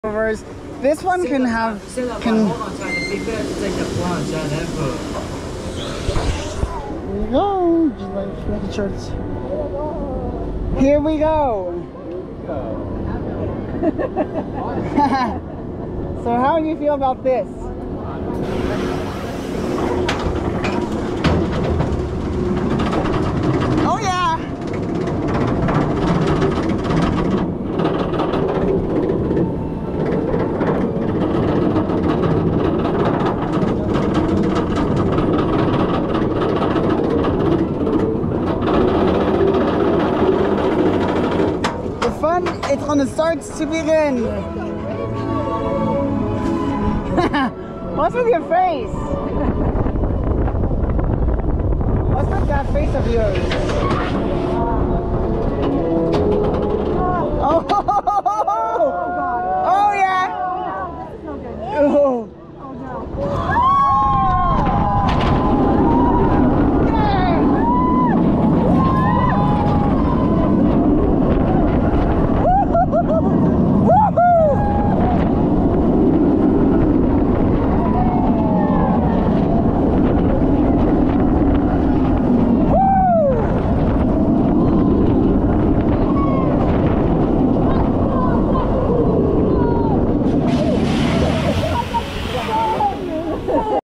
This one can have can go. Just like making sure it's. Here we go. So how do you feel about this? Oh yeah. It's gonna start to begin. What's with your face? What's with that face of yours? Oh!